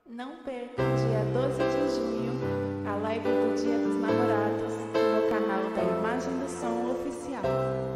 Não perca, dia 12 de junho, a live do Dia dos Namorados no canal da Imagem do Som Oficial.